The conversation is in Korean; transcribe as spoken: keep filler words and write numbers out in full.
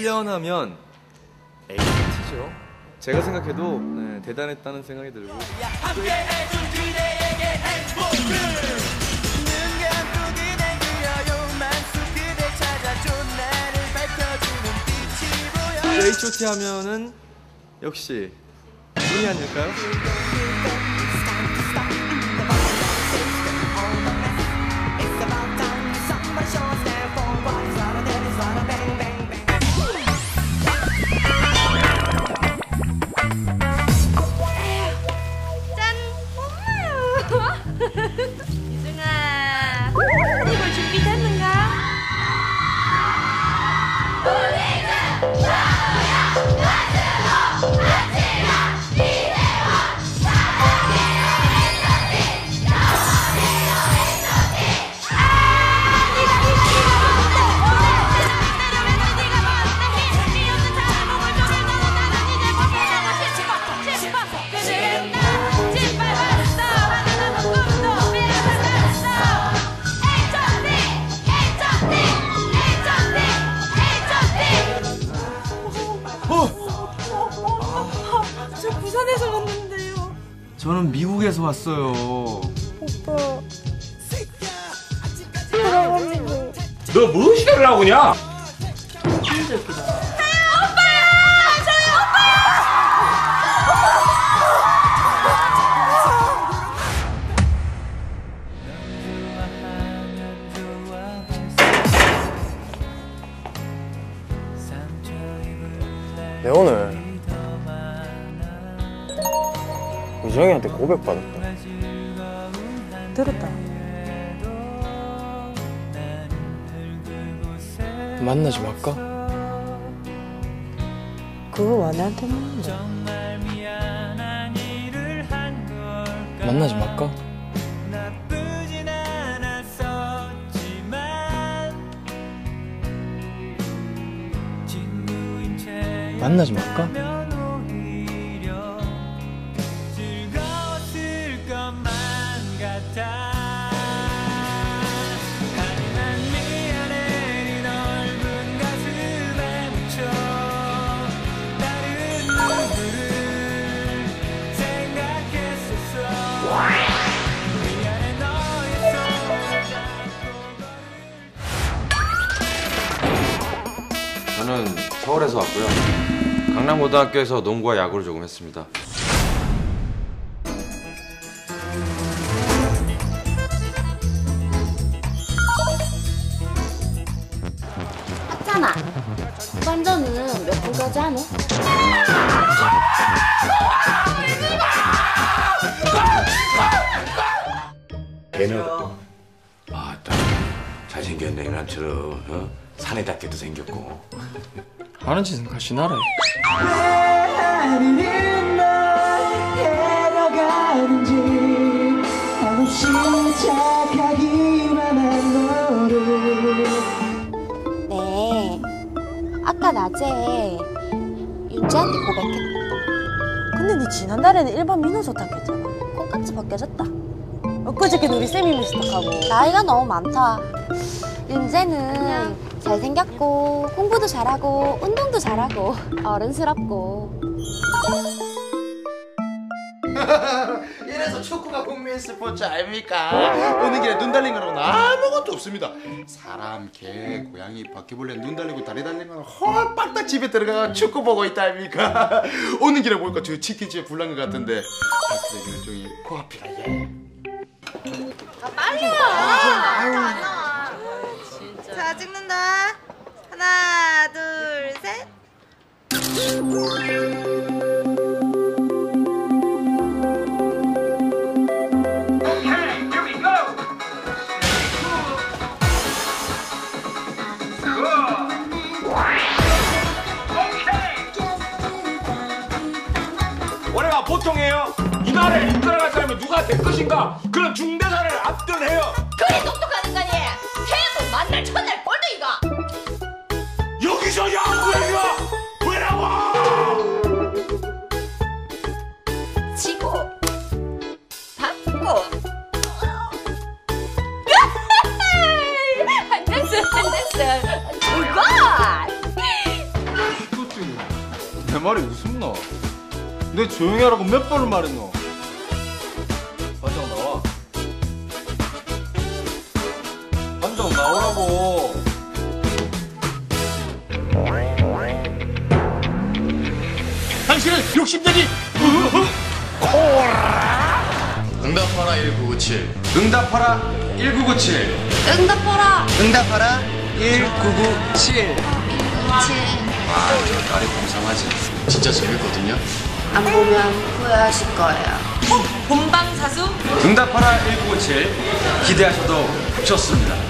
일 년 하면 에이티죠. 제가 생각해도 네, 대단했다는 생각이 들고. 에이치 오 티 하면은 역시 눈이 아닐까요? 이승아, 이걸 준비됐는가? 저는 미국에서 왔어요. 오빠. 그래가지고. 너 무엇이 하려고 그냐? 오빠야! 저희 내 네, 오늘 유정이한테 고백받았다. 들었다. 만나지 말까? 그거 와 나한테 묻는다. 만나지 말까? 만나지 말까? 저는 서울에서 왔고요. 강남고등학교에서 농구와 야구를 조금 했습니다. 아차나, 반전은 몇 분까지 하노? 걔는 아따 잘생겼네 이남처럼 어? 사내답게도 생겼고 하는 짓은 같이 나라. 네, 아까 낮에 윤지한테 고백했다. 근데 니 지난달에는 일반 민호 좋다고 했잖아. 콩깍지 벗겨졌다. 엊그저께는 우리 쌤이 미스탁하고. 나이가 너무 많다. 윤재는 잘생겼고 공부도 잘하고 운동도 잘하고 어른스럽고. 이래서 축구가 국민 스포츠 아닙니까? 오는 길에 눈 달린 거라고는 아무것도 없습니다. 사람, 개, 고양이, 바퀴벌레 눈 달리고 다리 달린 거는 홀빡딱 집에 들어가 축구 보고 있다 아닙니까? 오는 길에 보니까 저 치킨집에 불난 것 같은데 박수대기는 종이 코앞이라 예. 아 빨리 와. 아유. 자 찍는다. 하나 둘 셋. 원래가 보통이에요. 이 나라를 이끌어갈 사람은 누가 될 것인가 그런 중대사를 앞둔 해요. 그래 똑똑한 인간이 태양을 만날 첫날 꼴등이가 여기서 야구 얘기가 왜 나와? 지고 받고 한 잔씩 한 잔씩 누가 내 말이 우습노? 내 조용히 하라고 몇 번을 말했노? 반장 나와. 반장 나오라고. 당신은 욕심쟁이. 응답하라 일구구칠. 응답하라 일구구칠. 응답하라. 응답하라 일구구칠. 아, 저 딸이 공상하지. 진짜 재밌거든요. 안 보면 후회하실 거예요. 본방사수. 응답하라 일구구칠 기대하셔도 좋습니다.